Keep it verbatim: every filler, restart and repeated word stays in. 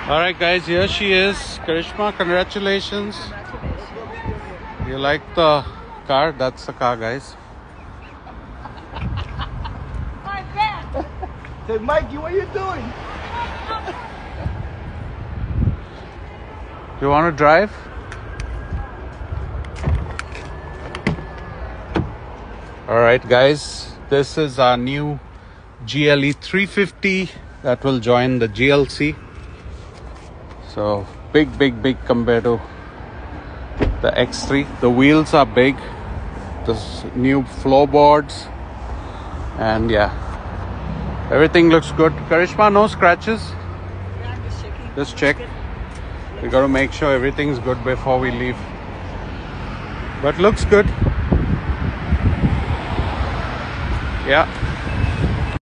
Alright guys, here she is. Karishma, congratulations. You like the car? That's the car, guys. Hey Mikey, what are you doing? You want to drive? Alright guys, this is our new G L E three fifty that will join the G L C. So big, big, big compared to the X three. The wheels are big. This new floorboards. And yeah, everything looks good. Karishma, no scratches? Yeah, I'm just checking. Just check. We got to make sure everything's good before we leave. But looks good. Yeah.